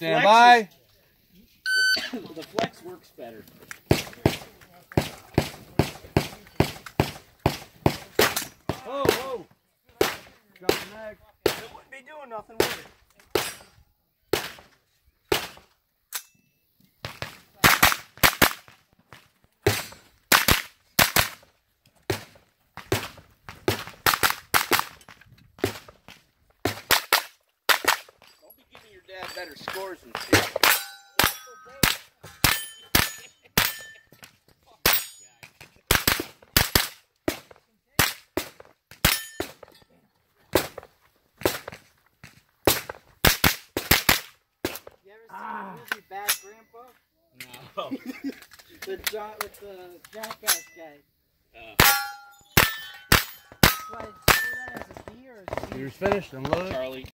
Stand by. The flex works better. Whoa, whoa. Drop the mag. It wouldn't be doing nothing, would it? Don't be giving your dad better scores than Steve. You ever seen the movie Bad Grandpa? No. with the jackass guy. What is that as a B or a C? Yours finished. Unload. Charlie.